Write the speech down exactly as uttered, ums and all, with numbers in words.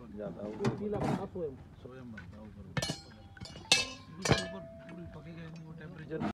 ज़्यादा ऊपर पीला पड़ा सोयम सोयम बनता है ऊपर ऊपर पूरी पकेगा नहीं वो टेम्परेचर